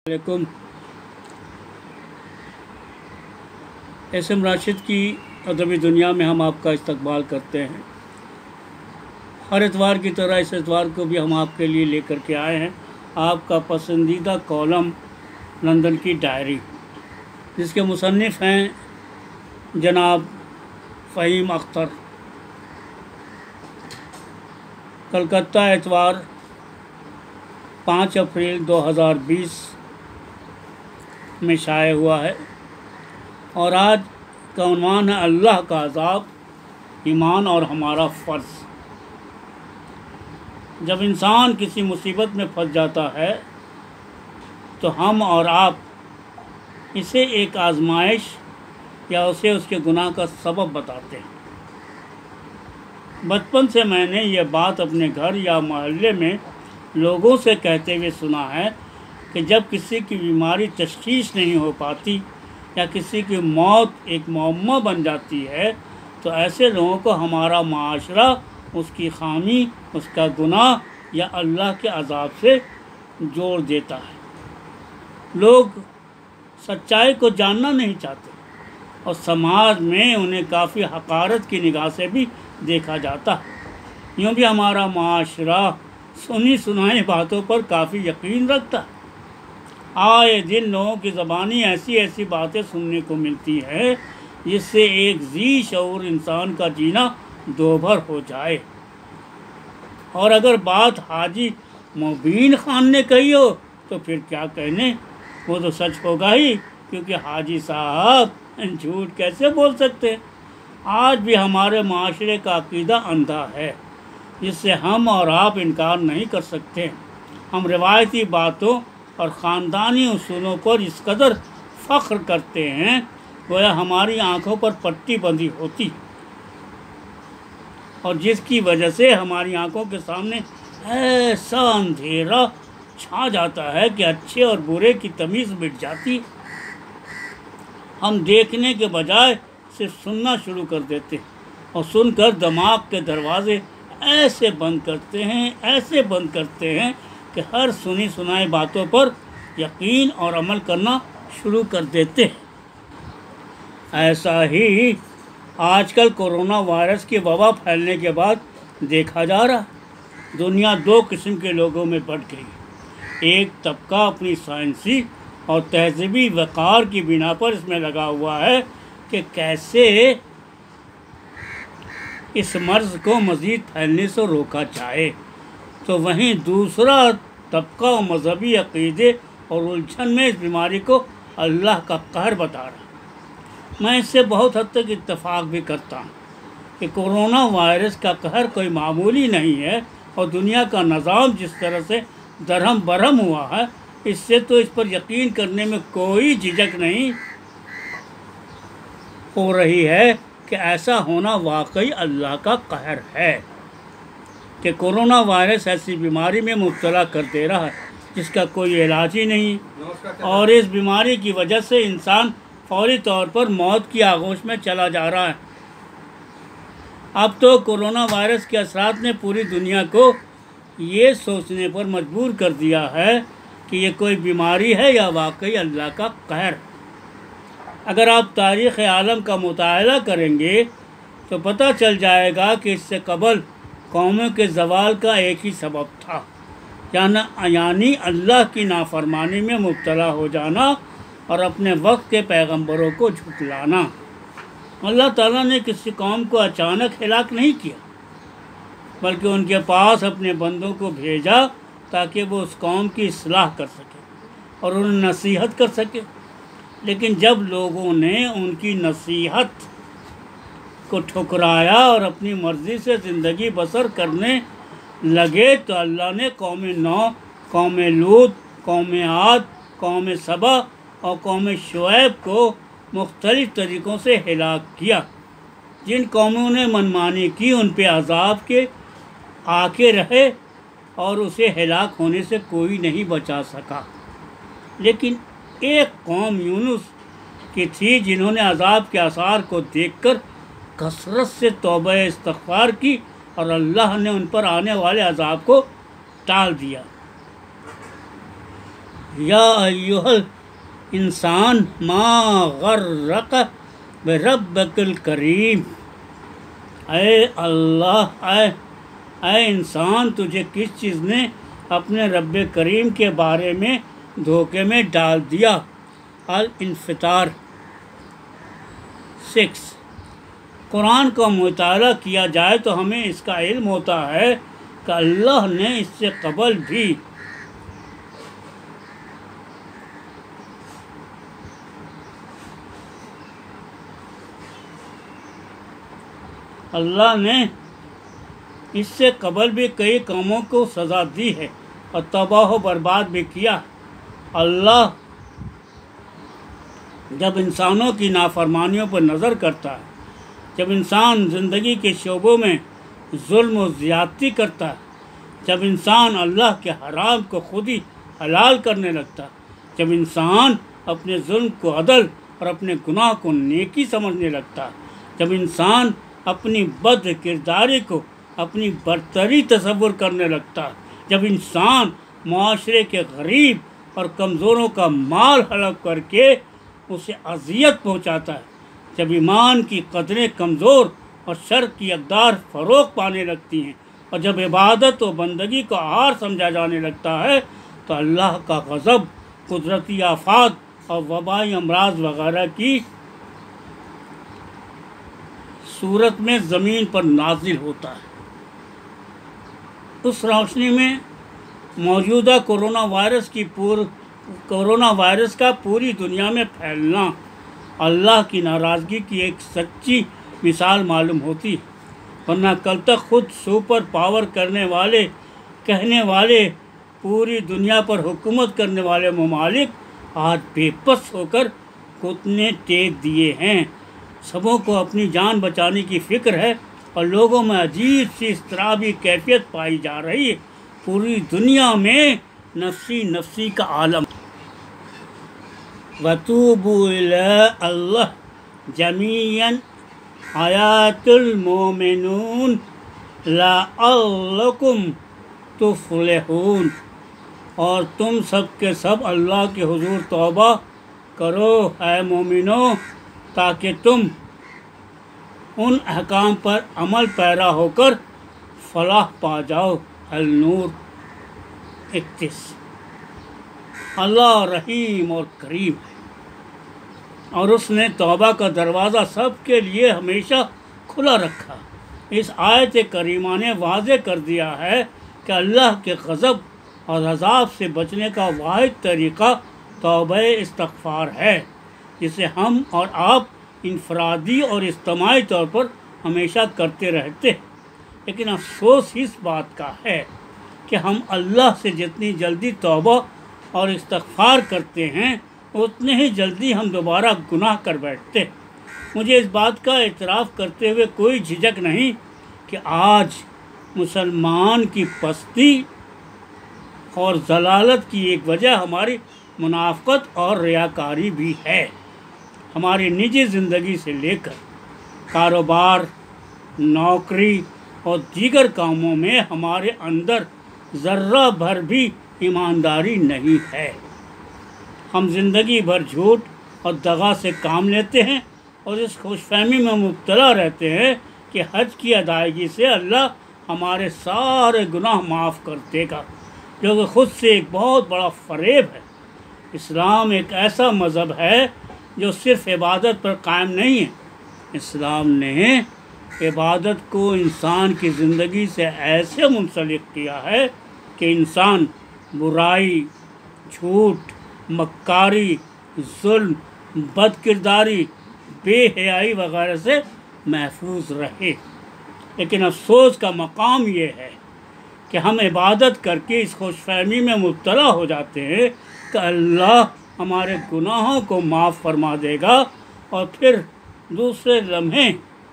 वालेकुम। by.S.M.Rashid की अदबी दुनिया में हम आपका इस्तकबाल करते हैं। हर इतवार की तरह इस इतवार को भी हम आपके लिए लेकर के आए हैं आपका पसंदीदा कॉलम लंदन की डायरी, जिसके मुसन्निफ़ हैं जनाब फ़हीम अख्तर। कलकत्ता, इतवार 5 अप्रैल 2020 में शाये हुआ है और आज का उन्वान है अल्लाह का अज़ाब, ईमान और हमारा फ़र्ज़। जब इंसान किसी मुसीबत में फंस जाता है तो हम और आप इसे एक आजमाइश या उसे उसके गुनाह का सबब बताते हैं। बचपन से मैंने ये बात अपने घर या मोहल्ले में लोगों से कहते हुए सुना है कि जब किसी की बीमारी तशख़ीस नहीं हो पाती या किसी की मौत एक मुअम्मा बन जाती है तो ऐसे लोगों को हमारा माशरा उसकी खामी, उसका गुनाह या अल्लाह के अज़ाब से जोड़ देता है। लोग सच्चाई को जानना नहीं चाहते और समाज में उन्हें काफ़ी हक़ारत की निगाह से भी देखा जाता है। यूँ भी हमारा माशरा सुनी सुनाई बातों पर काफ़ी यकीन रखता है। आए दिन लोगों की ज़बानी ऐसी ऐसी बातें सुनने को मिलती है जिससे एक ज़ी शऊर इंसान का जीना दोभर हो जाए। और अगर बात हाजी मुबीन खान ने कही हो तो फिर क्या कहने, वो तो सच होगा ही, क्योंकि हाजी साहब झूठ कैसे बोल सकते हैं। आज भी हमारे माशरे का अकीदा अंधा है जिससे हम और आप इनकार नहीं कर सकते। हम रिवायती बातों और ख़ानदानी उसूलों पर इस कदर फ़ख्र करते हैं गोया हमारी आँखों पर पट्टी बंधी होती और जिसकी वजह से हमारी आँखों के सामने ऐसा अंधेरा छा जाता है कि अच्छे और बुरे की तमीज़ मिट जाती। हम देखने के बजाय सिर्फ सुनना शुरू कर देते और सुनकर दिमाग के दरवाज़े ऐसे बंद करते हैं कि हर सुनी सुनाई बातों पर यकीन और अमल करना शुरू कर देते हैं। ऐसा ही आजकल कोरोना वायरस की वबा फैलने के बाद देखा जा रहा है। दुनिया दो किस्म के लोगों में बंट गई। एक तबका अपनी साइंसी और तहज़ीबी वक़ार की बिना पर इसमें लगा हुआ है कि कैसे इस मर्ज़ को मज़ीद फैलने से रोका जाए, तो वहीं दूसरा तबका मजहबी अक़ीदे और उलझन में इस बीमारी को अल्लाह का कहर बता रहा। मैं इससे बहुत हद तक इत्तफ़ाक़ भी करता हूँ कि कोरोना वायरस का कहर कोई मामूली नहीं है और दुनिया का निज़ाम जिस तरह से दरहम बरहम हुआ है, इससे तो इस पर यकीन करने में कोई झिझक नहीं हो रही है कि ऐसा होना वाकई अल्लाह का कहर है कि कोरोना वायरस ऐसी बीमारी में मुब्तला कर दे रहा है जिसका कोई इलाज ही नहीं और इस बीमारी की वजह से इंसान फौरी तौर पर मौत की आगोश में चला जा रहा है। अब तो कोरोना वायरस के असरात ने पूरी दुनिया को ये सोचने पर मजबूर कर दिया है कि ये कोई बीमारी है या वाकई अल्लाह का कहर। अगर आप तारीख़ आलम का मुताला करेंगे तो पता चल जाएगा कि इससे कबल कौमों के ज़वाल का एक ही सबब था, यानी अल्लाह की नाफरमानी में मुब्तला हो जाना और अपने वक्त के पैगंबरों को झुठलाना। अल्लाह ताला ने किसी कौम को अचानक हिलाक नहीं किया, बल्कि उनके पास अपने बंदों को भेजा ताकि वो उस कौम की इस्लाह कर सके और उन्हें नसीहत कर सके। लेकिन जब लोगों ने उनकी नसीहत को ठुकराया और अपनी मर्ज़ी से ज़िंदगी बसर करने लगे तो अल्लाह ने कौम नौ, कौम लूत, कौम आद, कौम सबा और कौम शुएब को मुख्तलिफ़ तरीक़ों से हिलाक किया। जिन कौमों ने मनमानी की उन पे अज़ाब के आके रहे और उसे हिलाक होने से कोई नहीं बचा सका। लेकिन एक कौम यूनुस की थी जिन्होंने अज़ाब के आसार को देखकर कसरत से तौबा इस्तग़फ़ार की और अल्लाह ने उन पर आने वाले अज़ाब को टाल दिया। یا ایھا الانسان ما غرک بربک الکریم، اے اللہ، اے انسان، تجھے کس چیز نے اپنے رب کریم کے بارے میں دھوکے میں ڈال دیا؟ الانفطار 6۔ قرآن کا مطالعہ کیا جائے تو ہمیں اس کا علم ہوتا ہے کہ اللہ نے اس سے قبل بھی کئی قوموں کو سزا دی ہے اور تباہ و برباد بھی کیا۔ اللہ جب انسانوں کی نافرمانیوں پر نظر کرتا ہے، جب انسان زندگی کے شعبوں میں ظلم و زیادتی کرتا ہے، جب انسان اللہ کے حرام کو خود ہی حلال کرنے لگتا ہے، جب انسان اپنے ظلم کو عدل اور اپنے گناہ کو نیکی سمجھنے لگتا ہے، جب انسان اپنی بد کرداری کو اپنی برتری تصور کرنے لگتا ہے، جب انسان معاشرے کے غریب اور کمزوروں کا مال ہڑپ کر کے اسے اذیت پہنچاتا ہے، جب ایمان کی قدریں کمزور اور شر کی اقدار فروغ پانے لگتی ہیں، اور جب عبادت و بندگی کو عار سمجھا جانے لگتا ہے، تو اللہ کا غضب قدرتی آفات اور وبائی امراض وغیرہ کی صورت میں زمین پر نازل ہوتا ہے۔ اس روشنی میں موجودہ کورونا وائرس کا پوری دنیا میں پھیلنا اللہ کی ناراضگی کی ایک سچی مثال معلوم ہوتی ہے، ورنہ کل تک خود سپر پاور کہنے والے پوری دنیا پر حکومت کرنے والے ممالک آج بے بس ہو کر گھٹنے ٹیک دیے ہیں۔ سبوں کو اپنی جان بچانے کی فکر ہے اور لوگوں میں عجیب سی اضطرابی کیفیت پائی جا رہی ہے۔ پوری دنیا میں نفسی نفسی کا عالم۔ وَتُوبُوا إِلَىٰ اللَّهِ جَمِيعًا آیَاتُ الْمُؤْمِنُونَ لَعَلَّكُمْ تُفْلِحُونَ، اور تم سب کے سب اللہ کے حضور توبہ کرو اے مومنو، تاکہ تم ان احکام پر عمل پیرا ہو کر فلاح پا جاؤ۔ النور 31۔ اللہ رحیم اور کریم ہے، اور اس نے توبہ کا دروازہ سب کے لیے ہمیشہ کھلا رکھا۔ اس آیت کریمہ نے واضح کر دیا ہے کہ اللہ کے غضب اور عذاب سے بچنے کا واحد طریقہ توبہ استغفار ہے، جسے ہم اور آپ انفرادی اور اجتماعی طور پر ہمیشہ کرتے رہتے ہیں۔ لیکن افسوس اس بات کا ہے کہ ہم اللہ سے جتنی جلدی توبہ اور استغفار کرتے ہیں، اتنے ہی جلدی ہم دوبارہ گناہ کر بیٹھتے ہیں۔ مجھے اس بات کا اعتراف کرتے ہوئے کوئی جھجک نہیں کہ آج مسلمان کی پستی اور ضلالت کی ایک وجہ ہماری منافقت اور ریاکاری بھی ہے۔ ہماری نجی زندگی سے لے کر کاروبار، نوکری اور دیگر کاموں میں ہمارے اندر ذرہ بھر بھی ایمانداری نہیں ہے۔ ہم زندگی بھر جھوٹ اور دغا سے کام لیتے ہیں اور اس خوش فہمی میں مبتلا رہتے ہیں کہ حج کی ادائیگی سے اللہ ہمارے سارے گناہ معاف کر دے گا، جو کہ خود سے ایک بہت بڑا فریب ہے۔ اسلام ایک ایسا مذہب ہے جو صرف عبادت پر قائم نہیں ہے۔ اسلام نے عبادت کو انسان کی زندگی سے ایسے منسلک کیا ہے کہ انسان برائی، جھوٹ، مکاری، ظلم، بد کرداری، بے حیائی وغیرہ سے محفوظ رہے۔ لیکن افسوس کا مقام یہ ہے کہ ہم عبادت کر کے اس خوش فہمی میں مبتلا ہو جاتے ہیں کہ اللہ ہمارے گناہوں کو معاف فرما دے گا، اور پھر دوسرے لمحے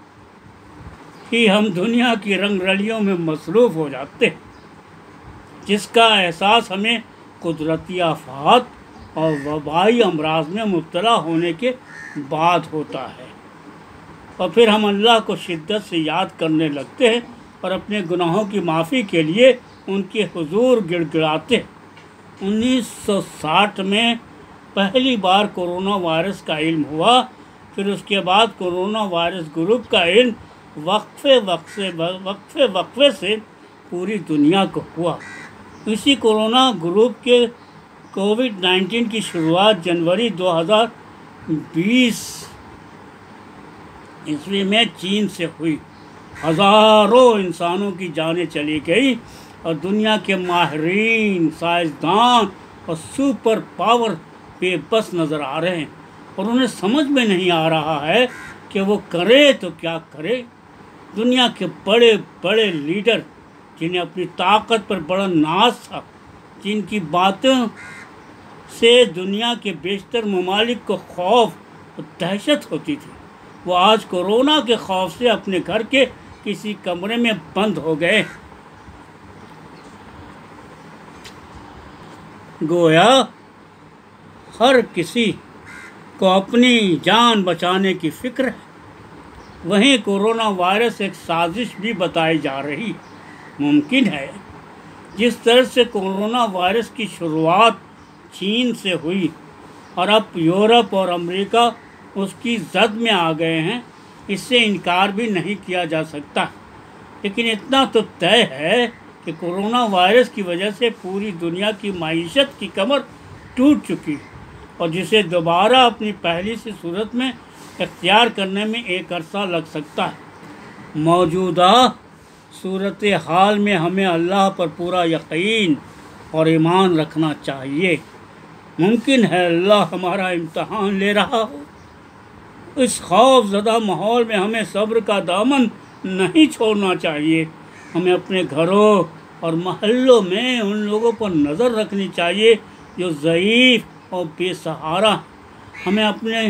ہی ہم دنیا کی رنگ رلیوں میں مصروف ہو جاتے ہیں، جس کا احساس ہمیں قدرتی آفات اور وبائی امراض میں مبتلا ہونے کے بعد ہوتا ہے، اور پھر ہم اللہ کو شدت سے یاد کرنے لگتے ہیں اور اپنے گناہوں کی معافی کے لیے ان کے حضور گڑ گڑاتے ہیں۔ 1960 میں پہلی بار کورونا وائرس کا علم ہوا، پھر اس کے بعد کورونا وائرس گروپ کا علم وقفے سے پوری دنیا کو ہوا۔ اسی کورونا گروپ کے کووڈ-19 کی شروعات جنوری 2020 عیسوی میں چین سے ہوئی۔ ہزاروں انسانوں کی جانیں چلی گئی اور دنیا کے ماہرین، سائنسدان اور سپر پاور بے بس نظر آ رہے ہیں، اور انہیں سمجھ میں نہیں آ رہا ہے کہ وہ کرے تو کیا کرے۔ دنیا کے بڑے بڑے لیڈر، جنہیں اپنی طاقت پر بڑا ناز تھا، جن کی باتوں سے دنیا کے بیشتر ممالک کو خوف اور دہشت ہوتی تھی، وہ آج کورونا کے خوف سے اپنے گھر کے کسی کمرے میں بند ہو گئے۔ گویا ہر کسی کو اپنی جان بچانے کی فکر ہے۔ وہیں کورونا وائرس ایک سازش بھی بتائی جا رہی۔ ممکن ہے جس طرح سے کورونا وائرس کی شروعات چین سے ہوئی اور اب یورپ اور امریکہ اس کی زد میں آ گئے ہیں، اس سے انکار بھی نہیں کیا جا سکتا۔ لیکن اتنا تو طے ہے کہ کورونا وائرس کی وجہ سے پوری دنیا کی معیشت کی کمر ٹوٹ چکی، اور جسے دوبارہ اپنی پہلی سی صورت میں اختیار کرنے میں ایک عرصہ لگ سکتا ہے۔ موجودہ صورتحال میں ہمیں اللہ پر پورا یقین اور ایمان رکھنا چاہیے۔ ممکن ہے اللہ ہمارا امتحان لے رہا ہو۔ اس خوف زدہ ماحول میں ہمیں صبر کا دامن نہیں چھوڑنا چاہیے۔ ہمیں اپنے گھروں اور محلوں میں ان لوگوں پر نظر رکھنی چاہیے جو ضعیف اور بے سہارا ہیں۔ ہمیں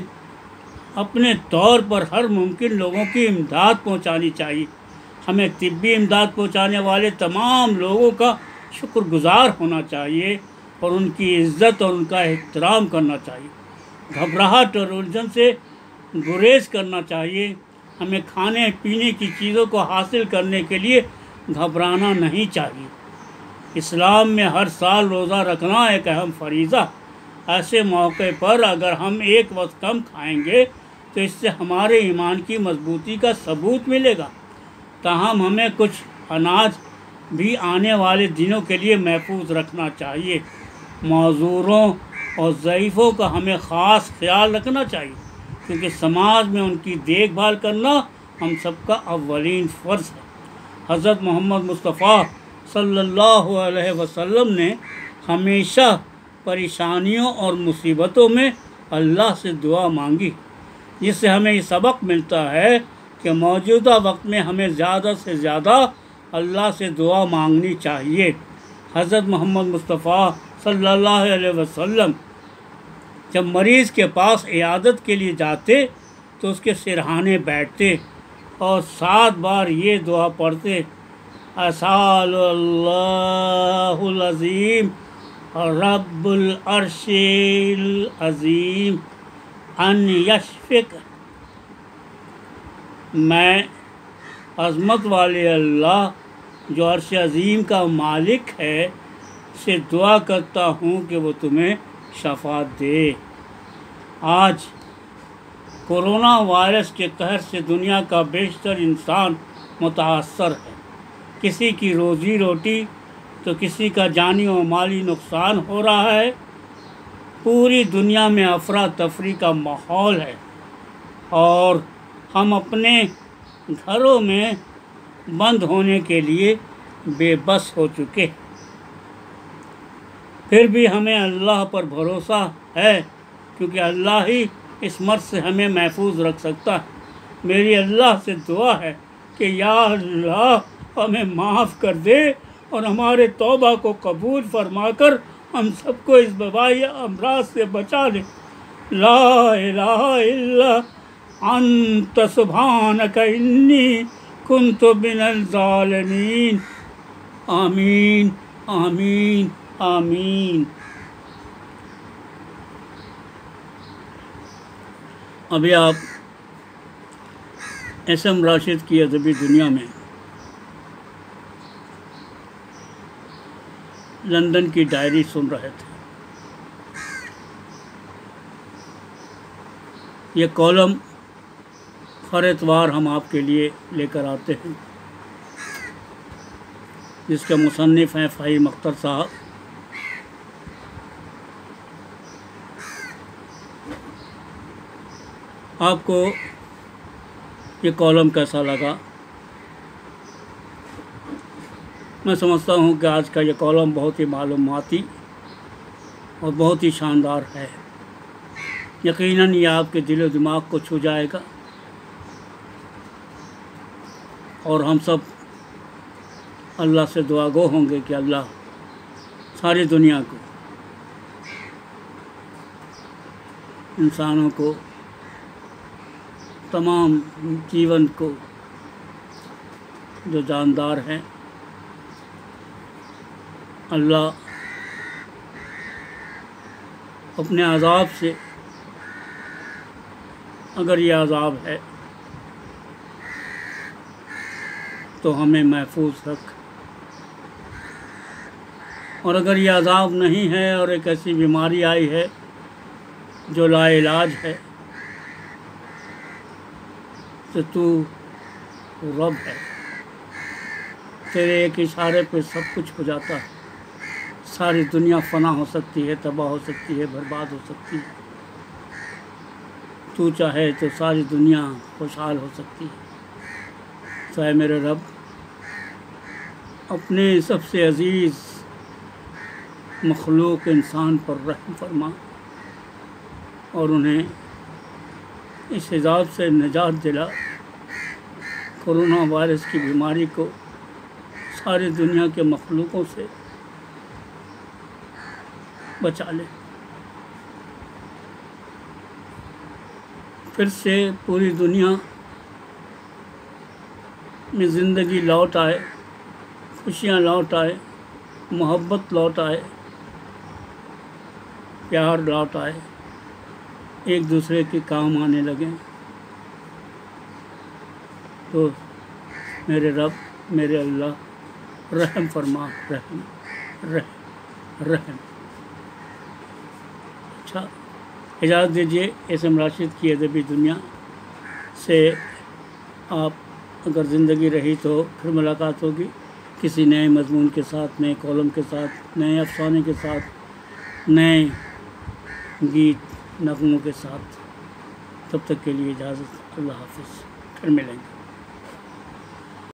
اپنے طور پر ہر ممکن لوگوں کی امداد پہنچانی چاہیے۔ ہمیں طبی امداد پہنچانے والے تمام لوگوں کا شکر گزار ہونا چاہیے اور ان کی عزت اور ان کا احترام کرنا چاہیے۔ گھبراہٹ اور الجھن سے گریز کرنا چاہیے۔ ہمیں کھانے پینے کی چیزوں کو حاصل کرنے کے لیے گھبرانا نہیں چاہیے۔ اسلام میں ہر سال روزہ رکھنا ایک اہم فریضہ۔ ایسے موقع پر اگر ہم ایک وقت کم کھائیں گے تو اس سے ہمارے ایمان کی مضبوطی کا ثبوت ملے گا۔ تاہم ہمیں کچھ اناج بھی آنے والے دنوں کے لیے محفوظ رکھنا چاہیے۔ معذوروں اور ضعیفوں کا ہمیں خاص خیال رکھنا چاہیے، کیونکہ سماج میں ان کی دیکھ بھال کرنا ہم سب کا اولین فرض ہے۔ حضرت محمد مصطفیٰ صلی اللہ علیہ وسلم نے ہمیشہ پریشانیوں اور مصیبتوں میں اللہ سے دعا مانگی، جس سے ہمیں یہ سبق ملتا ہے کہ موجودہ وقت میں ہمیں زیادہ سے زیادہ اللہ سے دعا مانگنی چاہیے۔ حضرت محمد مصطفیٰ صلی اللہ علیہ وسلم جب مریض کے پاس عیادت کے لیے جاتے تو اس کے سرہانے بیٹھتے اور 7 بار یہ دعا پڑھتے: اسأل اللہ العظیم رب العرش العظیم ان یشفک۔ میں عظمت والے اللہ جو عرش عظیم کا مالک ہے سے دعا کرتا ہوں کہ وہ تمہیں شفا دے۔ آج کورونا وائرس کے قہر سے دنیا کا بیشتر انسان متاثر ہے۔ کسی کی روزی روٹی تو کسی کا جانی و مالی نقصان ہو رہا ہے۔ پوری دنیا میں افراتفری کا ماحول ہے اور ہم اپنے گھروں میں بند ہونے کے لیے بے بس ہو چکے۔ پھر بھی ہمیں اللہ پر بھروسہ ہے، کیونکہ اللہ ہی اس مرض سے ہمیں محفوظ رکھ سکتا ہے۔ میری اللہ سے دعا ہے کہ یا اللہ ہمیں معاف کر دے اور ہمارے توبہ کو قبول فرما کر ہم سب کو اس وبائی امراض سے بچا لے۔ لا الہ الا انت سبحانک انی کنت من الظالمین۔ آمین آمین آمین۔ ابھی آپ by.S.M.Rashid کی ادبی دنیا میں لندن کی ڈائری سن رہے تھے۔ یہ کالم ہر اتوار ہم آپ کے لیے لے کر آتے ہیں، جس کے مصنف ہیں فہیم اختر صاحب۔ آپ کو یہ کالم کیسا لگا؟ میں سمجھتا ہوں کہ آج کا یہ کالم بہت ہی معلوماتی اور بہت ہی شاندار ہے۔ یقیناً یہ آپ کے دل و دماغ کو چھو جائے گا، اور ہم سب اللہ سے دعا گو ہوں گے کہ اللہ ساری دنیا کو، انسانوں کو، تمام جیون کو، جو جاندار ہیں، اللہ اپنے عذاب سے، اگر یہ عذاب ہے تو ہمیں محفوظ رکھ، اور اگر یہ عذاب نہیں ہے اور ایک ایسی بیماری آئی ہے جو لا علاج ہے، تو رب ہے، تیرے ایک اشارے پہ سب کچھ ہو جاتا ہے، ساری دنیا فنا ہو سکتی ہے، تباہ ہو سکتی ہے، برباد ہو سکتی ہے، تو چاہے تو ساری دنیا خوشحال ہو سکتی ہے۔ تو اے میرے رب، اپنے سب سے عزیز مخلوق انسان پر رحم فرما، اور انہیں اس عذاب سے نجات دلا، کورونا وائرس کی بیماری کو ساری دنیا کے مخلوقوں سے بچا لے، پھر سے پوری دنیا میں زندگی لوٹ آئے، خوشیاں لوٹ آئے، محبت لوٹ آئے، پیار لوٹ آئے، ایک دوسرے کے کام آنے لگیں۔ تو میرے رب، میرے اللہ، رحم فرما، رحم۔ اچھا، اجازت دیجیے، by.S.M.Rashid کی ادبی دنیا سے آپ اگر زندگی رہی تو پھر ملاقات ہوگی کسی نئے مضمون کے ساتھ، نئے کالم کے ساتھ، نئے افسانے کے ساتھ، نئے گیت نغموں کے ساتھ۔ تب تک کے لیے اجازت، اللہ حافظ، پھر ملیں گے۔